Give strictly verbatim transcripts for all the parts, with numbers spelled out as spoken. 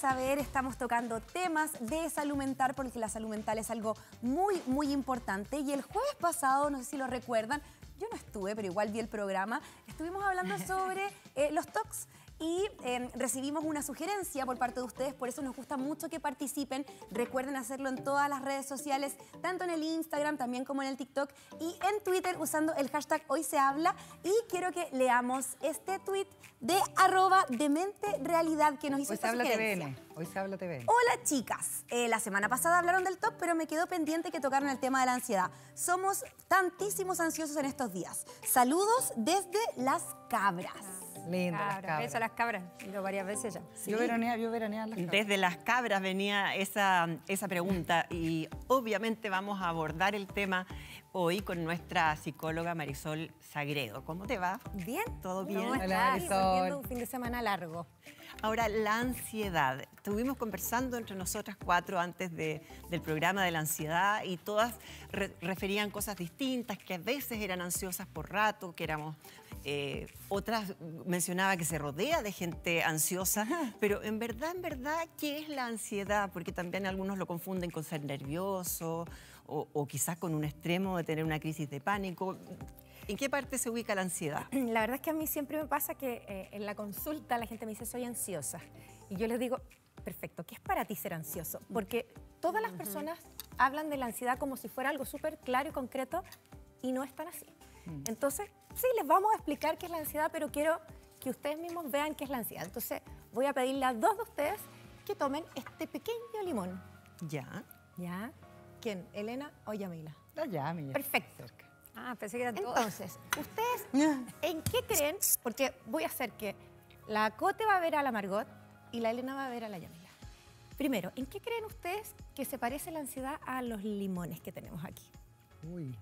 saber, estamos tocando temas de salud mental porque la salud mental es algo muy, muy importante. Y el jueves pasado, no sé si lo recuerdan, yo no estuve, pero igual vi el programa, estuvimos hablando sobre eh, los TOCs. Y eh, recibimos una sugerencia por parte de ustedes, por eso nos gusta mucho que participen. Recuerden hacerlo en todas las redes sociales, tanto en el Instagram también como en el TikTok y en Twitter usando el hashtag Hoy Se Habla. Y quiero que leamos este tweet de arroba Demente Realidad que nos hizo Hoy esta se habla sugerencia. T V N. Hoy se habla T V N. Hola chicas, eh, la semana pasada hablaron del T O C, pero me quedó pendiente que tocaron el tema de la ansiedad. Somos tantísimos ansiosos en estos días. Saludos desde Las Cabras. Lindo, Claro, las cabras. eso, las cabras. He ido varias veces ya. Yo veraneaba, yo veraneaba en las cabras. Desde Las Cabras venía esa, esa pregunta y obviamente vamos a abordar el tema hoy con nuestra psicóloga Marisol Sagredo. ¿Cómo te va? Bien. ¿Todo bien? ¿Cómo Hola, estás? Marisol. Volviendo un fin de semana largo. Ahora, la ansiedad. Estuvimos conversando entre nosotras cuatro antes de, del programa de la ansiedad y todas re referían cosas distintas, que a veces eran ansiosas por rato, que éramos... Eh, otras mencionaba que se rodea de gente ansiosa, pero en verdad, en verdad, ¿qué es la ansiedad? Porque también algunos lo confunden con ser nervioso o, o quizás con un extremo de tener una crisis de pánico. ¿En qué parte se ubica la ansiedad? La verdad es que a mí siempre me pasa que eh, en la consulta la gente me dice soy ansiosa y yo les digo, perfecto, ¿qué es para ti ser ansioso? Porque todas las personas hablan de la ansiedad como si fuera algo súper claro y concreto y no es tan así. Entonces, sí, les vamos a explicar qué es la ansiedad, pero quiero que ustedes mismos vean qué es la ansiedad. Entonces, voy a pedirle a dos de ustedes que tomen este pequeño limón. Ya. ¿Ya? ¿Quién? ¿Elena o Yamila? No, ya, mi ya. Perfecto. Cerca. Ah, pensé que eran todos. Entonces, ¿ustedes en qué creen? Porque voy a hacer que la Cote va a ver a la Margot y la Elena va a ver a la Yamila. Primero, ¿en qué creen ustedes que se parece la ansiedad a los limones que tenemos aquí? Uy.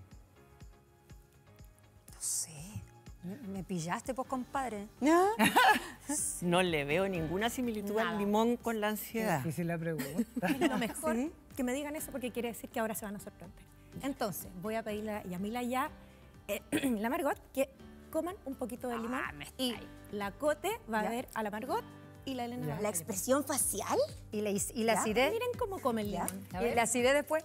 No sé. Me pillaste, pues, compadre. No le veo ninguna similitud Nada. al limón con la Qué ansiedad. difícil la pregunta. Es lo mejor que me digan eso porque quiere decir que ahora se van a sorprender. Entonces, voy a pedirle a Yamila ya, eh, la Margot, que coman un poquito de limón. Ah, me está Y ahí. la Cote va Ya. a ver a la Margot y la Elena va a ver La a Yamila. expresión facial. Y la, y la ¿Ya? Cire, miren cómo come el ¿Ya? limón. A Y ver. la Cire después.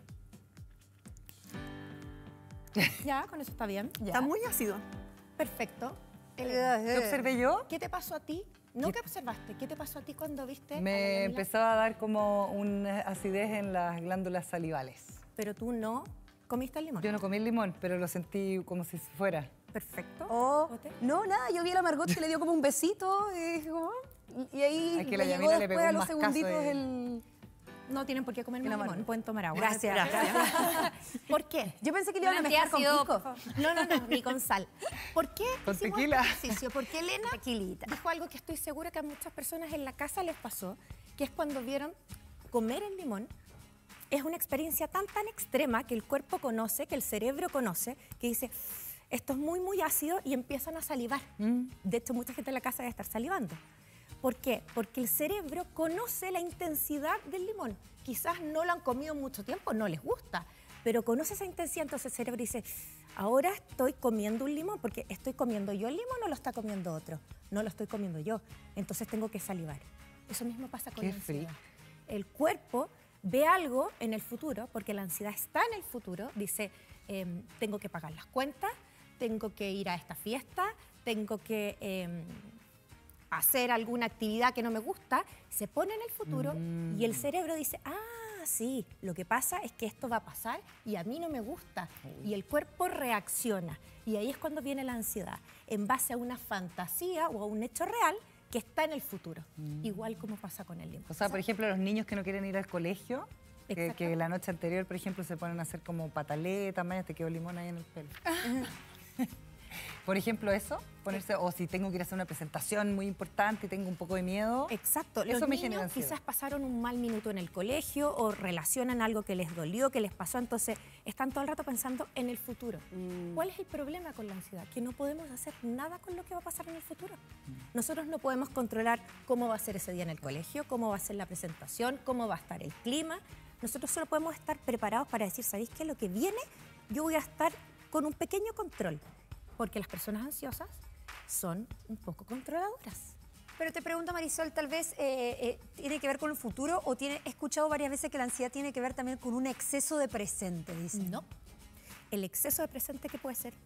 Ya, con eso está bien. Está muy ácido. Perfecto. Elena, ¿Qué observé yo? ¿qué te pasó a ti? No, ¿qué observaste? ¿Qué te pasó a ti cuando viste a la Me Yamila? empezaba a dar como una acidez en las glándulas salivales. Pero tú no comiste el limón. Yo no comí el limón, pero lo sentí como si fuera. Perfecto. Oh, Cote. no, nada, yo vi a la Margot que le dio como un besito y, dije como, y ahí Ay, que le la llegó Yamila le después pegó a un los mascazo segunditos de- el... No tienen por qué comer Y la más limón, Margot. pueden tomar agua. Gracias. Gracias. ¿Por qué? Yo pensé que le iban a Un mezclar con antiácido, pico. por favor. No, no, no, ni con sal. ¿Por qué Con hicimos tequila. este ejercicio? Porque Elena Tequilita. dijo algo que estoy segura que a muchas personas en la casa les pasó, que es cuando vieron comer el limón. Es una experiencia tan, tan extrema que el cuerpo conoce, que el cerebro conoce, que dice, esto es muy, muy ácido y empiezan a salivar. De hecho, mucha gente en la casa debe estar salivando. ¿Por qué? Porque el cerebro conoce la intensidad del limón. Quizás no lo han comido mucho tiempo, no les gusta, pero conoce esa intensidad, entonces el cerebro dice, ahora estoy comiendo un limón, porque estoy comiendo yo el limón o lo está comiendo otro. No lo estoy comiendo yo, entonces tengo que salivar. Eso mismo pasa con Qué la ansiedad. freak. El cuerpo ve algo en el futuro, porque la ansiedad está en el futuro, dice, em, tengo que pagar las cuentas, tengo que ir a esta fiesta, tengo que... em, hacer alguna actividad que no me gusta, se pone en el futuro y el cerebro dice, ah, sí, lo que pasa es que esto va a pasar y a mí no me gusta. Y el cuerpo reacciona. Y ahí es cuando viene la ansiedad, en base a una fantasía o a un hecho real que está en el futuro. Igual como pasa con el limón. O sea, por ejemplo, los niños que no quieren ir al colegio, que, Exacto. que la noche anterior, por ejemplo, se ponen a hacer como pataletas, mañana te quedó limón ahí en el pelo. Por ejemplo, eso, ponerse, o si tengo que ir a hacer una presentación muy importante y tengo un poco de miedo. Exacto. Eso Los me genera niños ansiedad. quizás pasaron un mal minuto en el colegio o relacionan algo que les dolió, que les pasó, entonces están todo el rato pensando en el futuro. ¿Cuál es el problema con la ansiedad? Que no podemos hacer nada con lo que va a pasar en el futuro. Nosotros no podemos controlar cómo va a ser ese día en el colegio, cómo va a ser la presentación, cómo va a estar el clima. Nosotros solo podemos estar preparados para decir, ¿sabéis qué? Lo que viene, yo voy a estar con un pequeño control. Porque las personas ansiosas son un poco controladoras. Pero te pregunto, Marisol, tal vez eh, eh, tiene que ver con el futuro o tiene, he escuchado varias veces que la ansiedad tiene que ver también con un exceso de presente, dicen. No. El exceso de presente, ¿qué puede ser?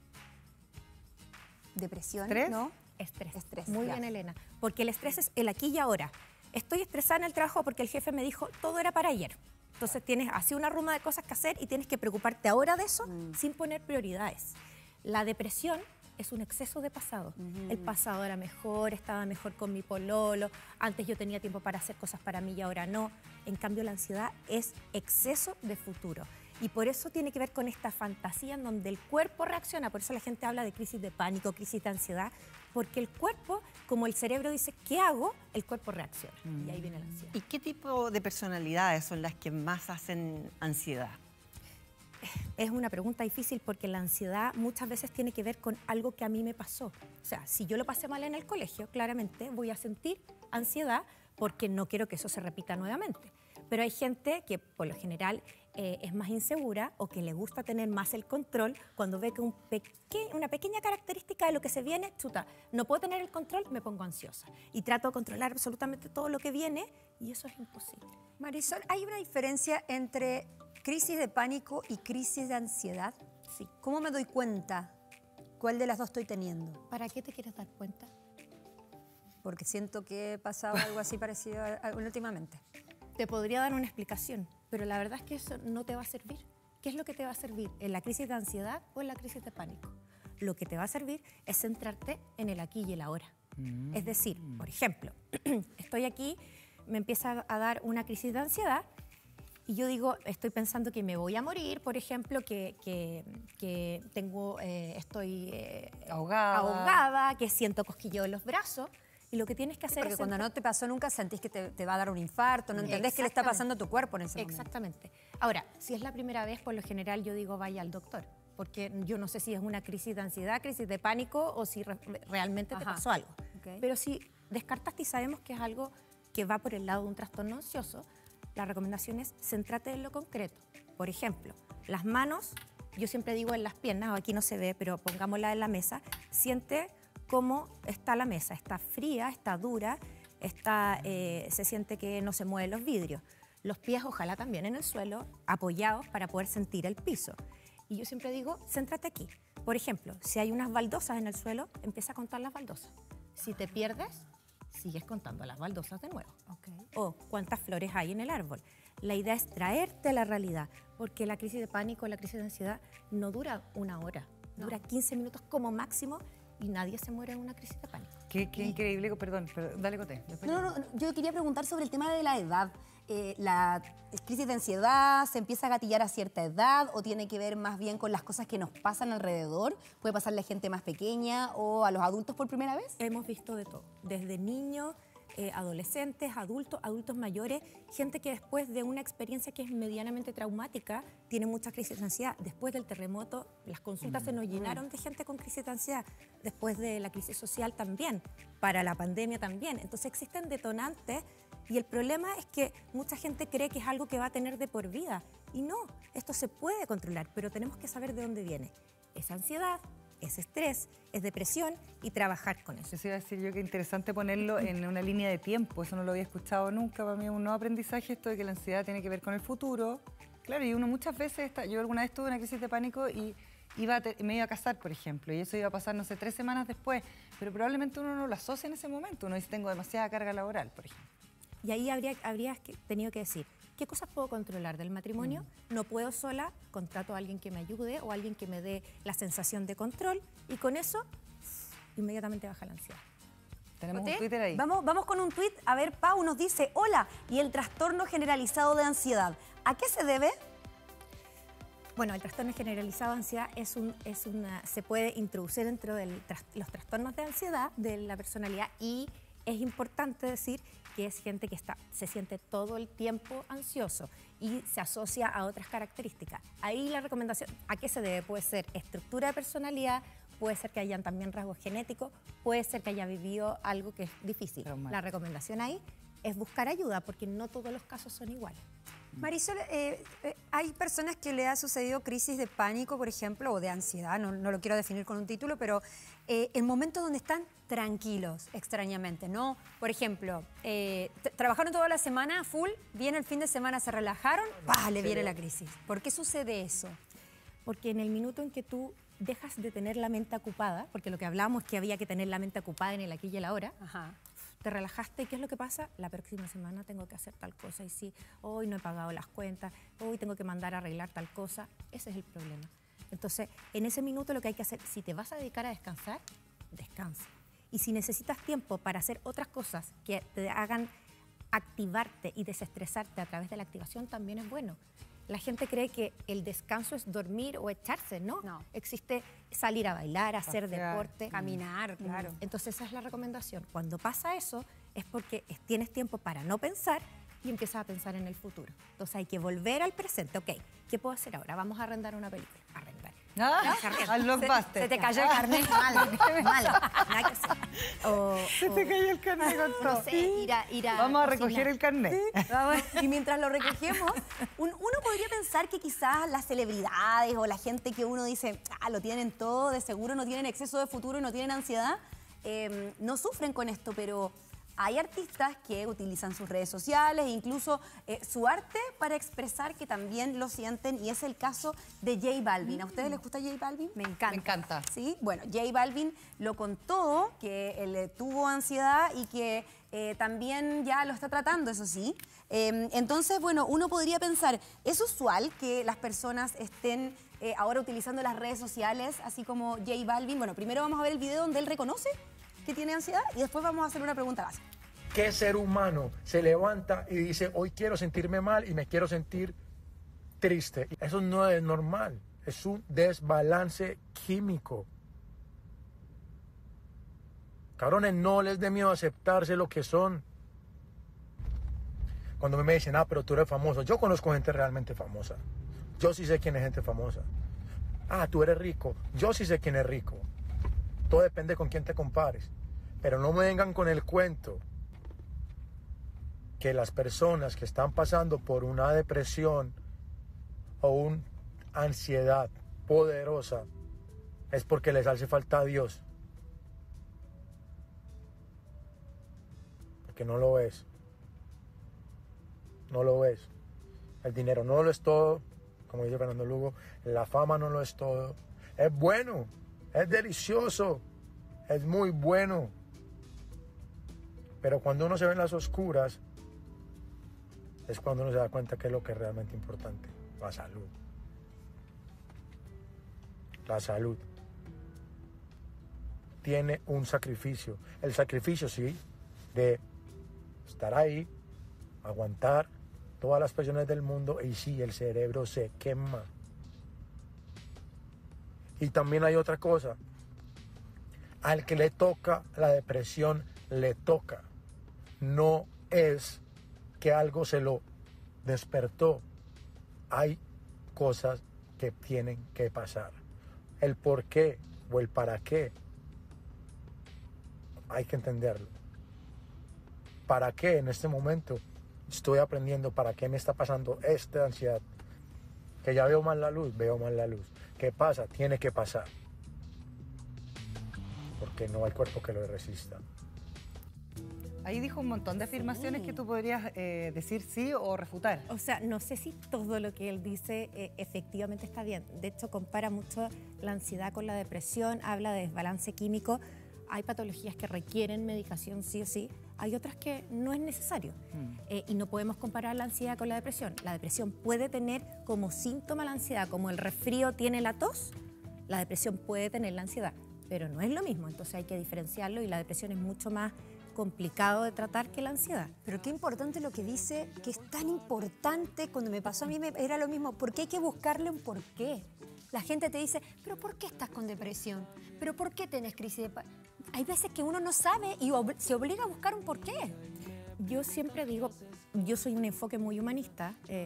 Depresión, ¿Estrés? ¿no? Estrés. Estrés, Muy ya. bien, Elena. Porque el estrés es el aquí y ahora. Estoy estresada en el trabajo porque el jefe me dijo todo era para ayer. Entonces tienes así una ruma de cosas que hacer y tienes que preocuparte ahora de eso Mm. sin poner prioridades. La depresión es un exceso de pasado. Ujú. El pasado era mejor, estaba mejor con mi pololo, antes yo tenía tiempo para hacer cosas para mí y ahora no. En cambio, la ansiedad es exceso de futuro. Y por eso tiene que ver con esta fantasía en donde el cuerpo reacciona. Por eso la gente habla de crisis de pánico, crisis de ansiedad, porque el cuerpo, como el cerebro dice, ¿qué hago? El cuerpo reacciona. Y ahí viene la ansiedad. ¿Y qué tipo de personalidades son las que más hacen ansiedad? Es una pregunta difícil porque la ansiedad muchas veces tiene que ver con algo que a mí me pasó. O sea, si yo lo pasé mal en el colegio, claramente voy a sentir ansiedad porque no quiero que eso se repita nuevamente. Pero hay gente que por lo general eh, es más insegura o que le gusta tener más el control cuando ve que un peque- una pequeña característica de lo que se viene, chuta, no puedo tener el control, me pongo ansiosa. Y trato de controlar absolutamente todo lo que viene y eso es imposible. Marisol, ¿hay una diferencia entre crisis de pánico y crisis de ansiedad? Sí. ¿Cómo me doy cuenta cuál de las dos estoy teniendo? ¿Para qué te quieres dar cuenta? Porque siento que he pasado algo así parecido a- a- últimamente. Te podría dar una explicación, pero la verdad es que eso no te va a servir. ¿Qué es lo que te va a servir? ¿En la crisis de ansiedad o en la crisis de pánico? Lo que te va a servir es centrarte en el aquí y el ahora. Mm. Es decir, por ejemplo, estoy aquí, me empieza a dar una crisis de ansiedad y yo digo, estoy pensando que me voy a morir, por ejemplo, que, que, que tengo, eh, estoy eh, Ahogada. ahogada, que siento cosquilleo en los brazos. Y lo que tienes que hacer Porque es... cuando centrar- no te pasó nunca sentís que te, te va a dar un infarto, no entendés qué le está pasando a tu cuerpo en ese momento. Exactamente. Ahora, si es la primera vez, por lo general yo digo vaya al doctor, porque yo no sé si es una crisis de ansiedad, crisis de pánico o si re- realmente te Ajá. pasó algo. Ok. Pero si descartaste y sabemos que es algo que va por el lado de un trastorno ansioso, la recomendación es céntrate en lo concreto. Por ejemplo, las manos, yo siempre digo en las piernas, o aquí no se ve, pero pongámosla en la mesa, siente cómo está la mesa, está fría, está dura, está, eh, se siente que no se mueven los vidrios. Los pies ojalá también en el suelo, apoyados para poder sentir el piso. Y yo siempre digo, céntrate aquí. Por ejemplo, si hay unas baldosas en el suelo, empieza a contar las baldosas. Si te pierdes, sigues contando las baldosas de nuevo. O cuántas flores hay en el árbol. La idea es traerte a la realidad, porque la crisis de pánico, la crisis de ansiedad no dura una hora, dura quince minutos como máximo y nadie se muere en una crisis de pánico. Qué, qué increíble, perdón, pero dale, Coté. después No, yo. no, no, yo quería preguntar sobre el tema de la edad. Eh, ¿La crisis de ansiedad se empieza a gatillar a cierta edad o tiene que ver más bien con las cosas que nos pasan alrededor? ¿Puede pasarle a gente más pequeña o a los adultos por primera vez? Hemos visto de todo, desde niños, eh, adolescentes, adultos, adultos mayores, gente que después de una experiencia que es medianamente traumática tiene mucha crisis de ansiedad. Después del terremoto, las consultas se nos llenaron de gente con crisis de ansiedad. Después de la crisis social también, para la pandemia también. Entonces existen detonantes y el problema es que mucha gente cree que es algo que va a tener de por vida. Y no, esto se puede controlar, pero tenemos que saber de dónde viene. Es ansiedad, es estrés, es depresión y trabajar con eso. Eso iba a decir yo que interesante ponerlo en una línea de tiempo, eso no lo había escuchado nunca, para mí es un nuevo aprendizaje esto de que la ansiedad tiene que ver con el futuro. Claro, y uno muchas veces, está, yo alguna vez tuve una crisis de pánico y iba a te- me iba a casar, por ejemplo, y eso iba a pasar, no sé, tres semanas después, pero probablemente uno no lo asocia en ese momento, uno dice tengo demasiada carga laboral, por ejemplo. Y ahí habría, habrías que- tenido que decir, ¿qué cosas puedo controlar del matrimonio? No puedo sola, contrato a alguien que me ayude o alguien que me dé la sensación de control y con eso inmediatamente baja la ansiedad. Tenemos ¿Coté? un Twitter ahí. Vamos, vamos con un tuit. A ver, Pau nos dice, hola, ¿y el trastorno generalizado de ansiedad? ¿A qué se debe? Bueno, el trastorno generalizado de ansiedad es un, es una, se puede introducir dentro de los trastornos de ansiedad de la personalidad y es importante decir que es gente que está, se siente todo el tiempo ansioso y se asocia a otras características. Ahí la recomendación, ¿a qué se debe? Puede ser estructura de personalidad, puede ser que hayan también rasgos genéticos, puede ser que haya vivido algo que es difícil. Traumático. La recomendación ahí es buscar ayuda porque no todos los casos son iguales. Marisol, eh, eh, hay personas que le ha sucedido crisis de pánico, por ejemplo, o de ansiedad, no, no lo quiero definir con un título, pero eh, en momentos donde están tranquilos, extrañamente, ¿no? Por ejemplo, eh, trabajaron toda la semana full, viene el fin de semana, se relajaron, ¡pah!, le viene la crisis. ¿Por qué sucede eso? Porque en el minuto en que tú dejas de tener la mente ocupada, porque lo que hablábamos es que había que tener la mente ocupada en el aquí y el ahora, Ajá. te relajaste y ¿qué es lo que pasa? La próxima semana tengo que hacer tal cosa y sí, hoy no he pagado las cuentas, hoy tengo que mandar a arreglar tal cosa. Ese es el problema. Entonces, en ese minuto lo que hay que hacer, si te vas a dedicar a descansar, descansa. Y si necesitas tiempo para hacer otras cosas que te hagan activarte y desestresarte a través de la activación, también es bueno. La gente cree que el descanso es dormir o echarse, ¿no? No. Existe salir a bailar, hacer Pasear, deporte. caminar, claro. Entonces esa es la recomendación. Cuando pasa eso es porque es- tienes tiempo para no pensar y empiezas a pensar en el futuro. Entonces hay que volver al presente. Ok, ¿qué puedo hacer ahora? Vamos a arrendar una película. Arrendar. Ah, al blockbuster. Se te cayó el carnet. Mal, mal. Nada que hacer. O, Se te o, cayó el carnet con todo. no sé, ir a, ir a Vamos a cocinar. recoger el carnet. Vamos, y mientras lo recogemos, un- uno podría pensar que quizás las celebridades o la gente que uno dice, ah, lo tienen todo, de seguro no tienen exceso de futuro y no tienen ansiedad, eh, no sufren con esto, pero hay artistas que utilizan sus redes sociales e incluso eh, su arte para expresar que también lo sienten, y es el caso de J Balvin. ¿A ustedes les gusta J Balvin? Me encanta. Me encanta. Sí, bueno, J Balvin lo contó, que él eh, tuvo ansiedad y que eh, también ya lo está tratando, eso sí. Eh, entonces, bueno, uno podría pensar, ¿es usual que las personas estén eh, ahora utilizando las redes sociales, así como J Balvin? Bueno, primero vamos a ver el video donde él reconoce que tiene ansiedad y después vamos a hacer una pregunta básica. ¿Qué ser humano se levanta y dice, hoy quiero sentirme mal y me quiero sentir triste? Eso no es normal, es un desbalance químico. Cabrones, no les dé miedo aceptarse lo que son. Cuando me dicen, ah, pero tú eres famoso, yo conozco gente realmente famosa. Yo sí sé quién es gente famosa. Ah, tú eres rico, yo sí sé quién es rico. Todo depende con quién te compares. Pero no me vengan con el cuento que las personas que están pasando por una depresión o una ansiedad poderosa es porque les hace falta a Dios. Porque no lo es. No lo es. El dinero no lo es todo, como dice Fernando Lugo. La fama no lo es todo. Es bueno, es delicioso, es muy bueno. Pero cuando uno se ve en las oscuras, es cuando uno se da cuenta que es lo que es realmente importante. La salud. La salud. Tiene un sacrificio. El sacrificio, sí, de estar ahí, aguantar todas las presiones del mundo, y sí, el cerebro se quema. Y también hay otra cosa. Al que le toca la depresión, le toca. No es que algo se lo despertó. Hay cosas que tienen que pasar. El por qué o el para qué hay que entenderlo. ¿Para qué en este momento estoy aprendiendo? ¿Para qué me está pasando esta ansiedad? Que ya veo mal la luz, veo mal la luz. ¿Qué pasa? Tiene que pasar. Porque no hay cuerpo que lo resista. Ahí dijo un montón de afirmaciones que tú podrías eh, decir sí o refutar. O sea, no sé si todo lo que él dice eh, efectivamente está bien. De hecho, compara mucho la ansiedad con la depresión, habla de desbalance químico. Hay patologías que requieren medicación sí o sí, hay otras que no es necesario. Mm. Eh, y no podemos comparar la ansiedad con la depresión. La depresión puede tener como síntoma la ansiedad, como el resfrío tiene la tos, la depresión puede tener la ansiedad, pero no es lo mismo. Entonces hay que diferenciarlo y la depresión es mucho más complicado de tratar que la ansiedad. Pero qué importante lo que dice, que es tan importante. Cuando me pasó a mí me, era lo mismo, porque hay que buscarle un porqué. La gente te dice, pero ¿por qué estás con depresión? ¿Pero por qué tenés crisis de pánico? Hay veces que uno no sabe y ob- se obliga a buscar un porqué. Yo siempre digo, yo soy un enfoque muy humanista. eh,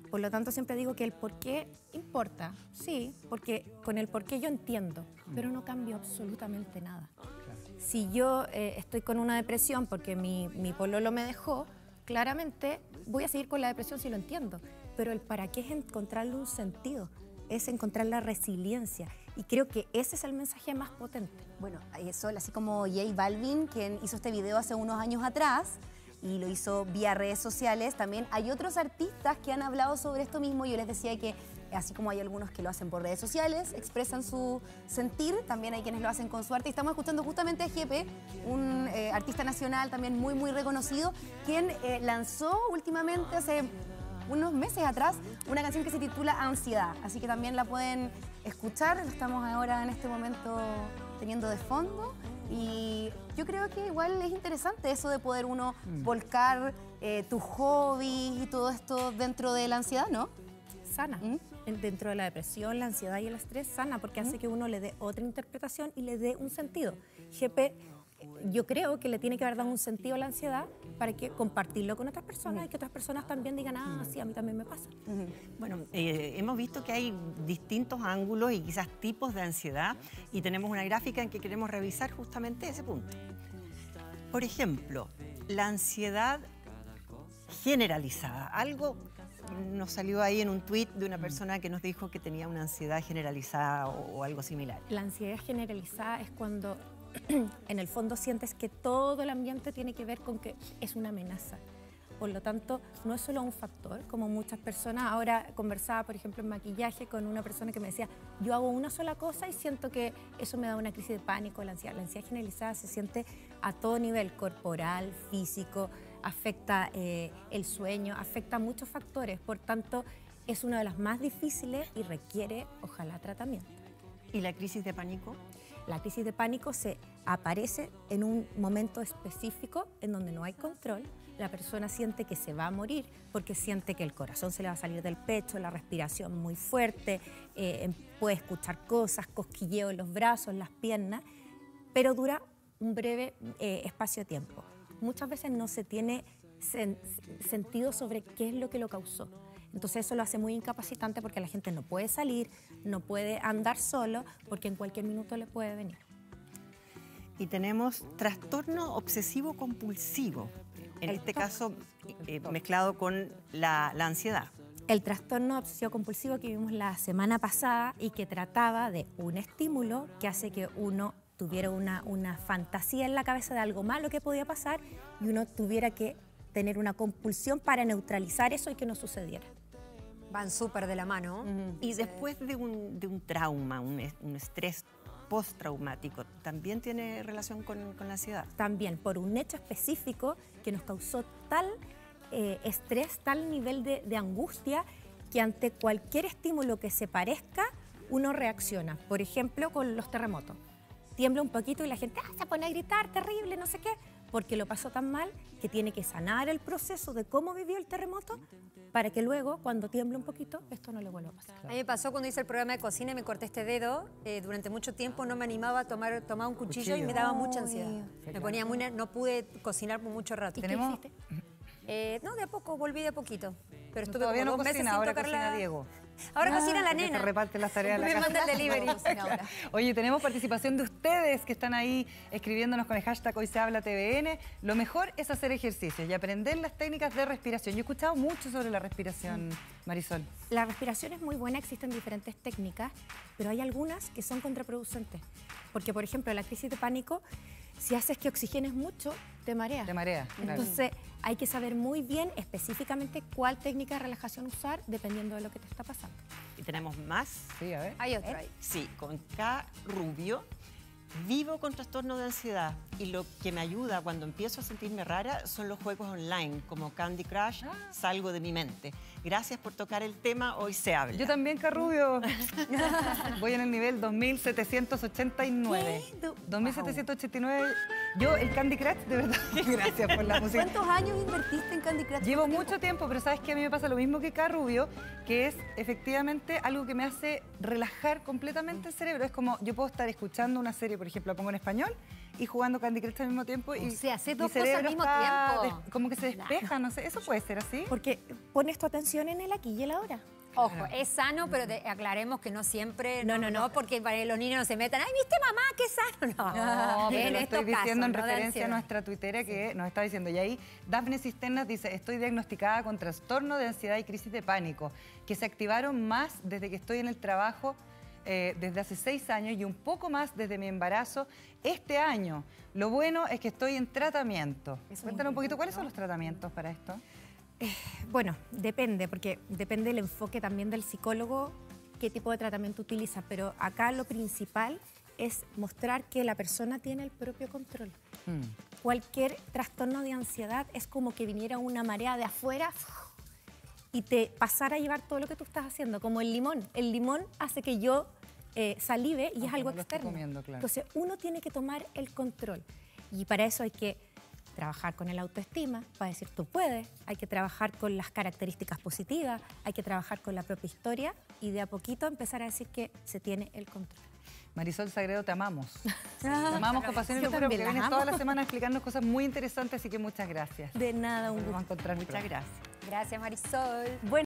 Por lo tanto, siempre digo que el por qué importa, sí, porque con el por qué yo entiendo, pero no cambio absolutamente nada. Si yo eh, estoy con una depresión porque mi, mi pololo me dejó, claramente voy a seguir con la depresión si lo entiendo, pero el para qué es encontrarle un sentido, es encontrar la resiliencia, y creo que ese es el mensaje más potente. Bueno, eso, así como J Balvin, quien hizo este video hace unos años atrás y lo hizo vía redes sociales, también hay otros artistas que han hablado sobre esto mismo. Yo les decía que así como hay algunos que lo hacen por redes sociales, expresan su sentir, también hay quienes lo hacen con su arte. Y estamos escuchando justamente a G P, un eh, artista nacional también muy, muy reconocido, quien eh, lanzó últimamente, hace unos meses atrás, una canción que se titula Ansiedad. Así que también la pueden escuchar, lo estamos ahora en este momento teniendo de fondo. Y yo creo que igual es interesante eso de poder uno volcar eh, tus hobbies y todo esto dentro de la ansiedad, ¿no? Sana. ¿Mm? Dentro de la depresión, la ansiedad y el estrés, sana, porque ¿Mm? hace que uno le dé otra interpretación y le dé un sentido. G P, yo creo que le tiene que haber dado un sentido a la ansiedad para que compartirlo con otras personas y que otras personas también digan, ah, sí, a mí también me pasa. Uh-huh. Bueno, eh, hemos visto que hay distintos ángulos y quizás tipos de ansiedad, y tenemos una gráfica en que queremos revisar justamente ese punto. Por ejemplo, la ansiedad generalizada. Algo nos salió ahí en un tuit de una persona que nos dijo que tenía una ansiedad generalizada o, o algo similar. La ansiedad generalizada es cuando en el fondo sientes que todo el ambiente tiene que ver con que es una amenaza. Por lo tanto, no es solo un factor, como muchas personas. Ahora conversaba, por ejemplo, en maquillaje con una persona que me decía, yo hago una sola cosa y siento que eso me da una crisis de pánico. La ansiedad, la ansiedad generalizada se siente a todo nivel, corporal, físico, afecta eh, el sueño, afecta muchos factores. Por tanto, es una de las más difíciles y requiere, ojalá, tratamiento. ¿Y la crisis de pánico? La crisis de pánico se aparece en un momento específico en donde no hay control. La persona siente que se va a morir porque siente que el corazón se le va a salir del pecho, la respiración muy fuerte, eh, puede escuchar cosas, cosquilleo en los brazos, en las piernas, pero dura un breve eh, espacio de tiempo. Muchas veces no se tiene sen sentido sobre qué es lo que lo causó. Entonces eso lo hace muy incapacitante porque la gente no puede salir, no puede andar solo porque en cualquier minuto le puede venir. Y tenemos trastorno obsesivo compulsivo, en El este TOC. caso eh, mezclado con la, la ansiedad. El trastorno obsesivo compulsivo que vimos la semana pasada y que trataba de un estímulo que hace que uno tuviera una, una fantasía en la cabeza de algo malo que podía pasar y uno tuviera que tener una compulsión para neutralizar eso y que no sucediera. Van súper de la mano. Uh-huh. Y después de un, de un trauma, un, un estrés postraumático, ¿también tiene relación con, con la ansiedad? También, por un hecho específico que nos causó tal eh, estrés, tal nivel de, de angustia, que ante cualquier estímulo que se parezca, uno reacciona. Por ejemplo, con los terremotos. Tiembla un poquito y la gente ah, se pone a gritar, terrible, no sé qué, porque lo pasó tan mal que tiene que sanar el proceso de cómo vivió el terremoto para que luego, cuando tiemble un poquito, esto no le vuelva a pasar. A mí me pasó cuando hice el programa de cocina y me corté este dedo. Eh, durante mucho tiempo no me animaba a tomar, tomar un cuchillo, cuchillo. y me daba mucha ansiedad. Ay, me ponía muy, no pude cocinar por mucho rato. ¿Y qué ¿Tenemos? hiciste? Eh, no, de a poco, volví de a poquito. Pero estuve Todavía como no dos meses cocina, sin ahora tocar cocina la... Diego. Ahora Ah, cocina la que nena. se reparte las tareas de la Me casa. manda el delivery. Oye, tenemos participación de ustedes que están ahí escribiéndonos con el hashtag Hoy Se Habla T V N. Lo mejor es hacer ejercicios y aprender las técnicas de respiración. Yo he escuchado mucho sobre la respiración, Marisol. La respiración es muy buena, existen diferentes técnicas, pero hay algunas que son contraproducentes. Porque, por ejemplo, la crisis de pánico, si haces que oxigenes mucho, te mareas. Te marea, claro. Entonces, hay que saber muy bien específicamente cuál técnica de relajación usar dependiendo de lo que te está pasando. Y tenemos más. Sí, a ver. Hay otra ahí. Sí, con K. Rubio. Vivo con trastorno de ansiedad y lo que me ayuda cuando empiezo a sentirme rara son los juegos online, como Candy Crush, salgo de mi mente. Gracias por tocar el tema, Hoy Se Habla. Yo también, Carrubio. Voy en el nivel dos mil setecientos ochenta y nueve. ¿Qué? dos mil setecientos ochenta y nueve. Yo, el Candy Crush, de verdad, gracias por la música. ¿Cuántos años invertiste en Candy Crush? Llevo mucho tiempo, pero sabes que a mí me pasa lo mismo que Carrubio, que es efectivamente algo que me hace relajar completamente el cerebro. Es como, yo puedo estar escuchando una serie, por ejemplo, la pongo en español, y jugando Candy Crush al mismo tiempo. O y sea, hace mi dos cosas al cerebro mismo está tiempo. des- como que se despeja, no sé, ¿eso puede ser así? Porque pones tu atención en el aquí y el ahora. Ojo, es sano, pero de- aclaremos que no siempre... No, no, no. Porque para que los niños no se metan, ¡ay, viste mamá, qué sano! No, No, pero en lo estos estoy diciendo casos, en no de referencia a ansiedad. nuestra tuitera que nos está diciendo. Y ahí Dafne Cisternas dice, estoy diagnosticada con trastorno de ansiedad y crisis de pánico, que se activaron más desde que estoy en el trabajo, eh, desde hace seis años y un poco más desde mi embarazo este año. Lo bueno es que estoy en tratamiento. Cuéntanos un poquito, ¿cuáles son los tratamientos para esto? Bueno, depende, porque depende del enfoque también del psicólogo, qué tipo de tratamiento utiliza, pero acá lo principal es mostrar que la persona tiene el propio control. Mm. Cualquier trastorno de ansiedad es como que viniera una marea de afuera y te pasara a llevar todo lo que tú estás haciendo, como el limón. El limón hace que yo eh, salive y es Aunque algo no lo esté externo. comiendo, claro. Entonces uno tiene que tomar el control y para eso hay que trabajar con el autoestima, para decir tú puedes, hay que trabajar con las características positivas, hay que trabajar con la propia historia y de a poquito empezar a decir que se tiene el control. Marisol Sagredo, te amamos. Te amamos con pasión y Yo locura también porque las vienes amo. toda la semana a explicarnos cosas muy interesantes, así que muchas gracias. De nada, un Nos vamos a gusto. encontrar Muchas pronto. gracias. Gracias, Marisol. Bueno,